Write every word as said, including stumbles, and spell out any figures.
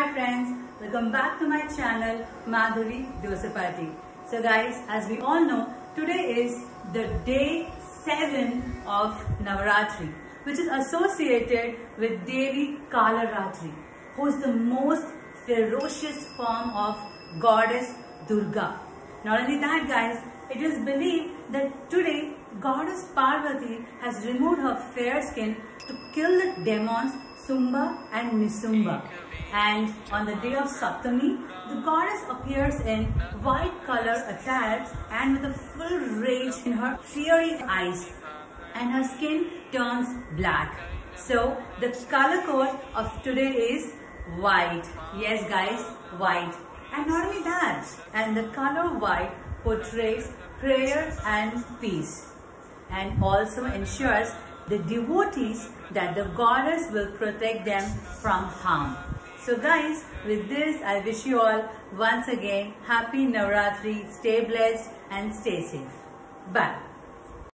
Hi friends, welcome back to my channel Madhuri Dosapati. So guys, as we all know, today is the day seven of Navaratri, which is associated with Devi Kalaratri, who is the most ferocious form of goddess Durga. Not only that guys, it is believed that today goddess Parvati has removed her fair skin to kill the demons Sumba and Nisumba. And on the day of Saptami, the goddess appears in white color attire and with a full rage in her fiery eyes, and her skin turns black. So the color code of today is white. Yes guys, white. And not only that, and the color white portrays prayer and peace, and also ensures the devotees that the goddess will protect them from harm. So guys, with this I wish you all once again happy Navaratri, stay blessed and stay safe. Bye.